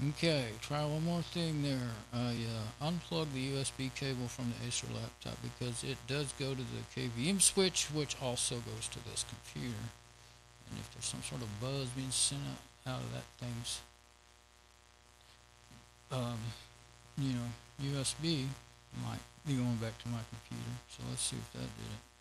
Okay, try one more thing there. Unplug the USB cable from the Acer laptop because it does go to the KVM switch, which also goes to this computer. And if there's some sort of buzz being sent out of that thing's, um, USB, might be going back to my computer. So let's see if that did it.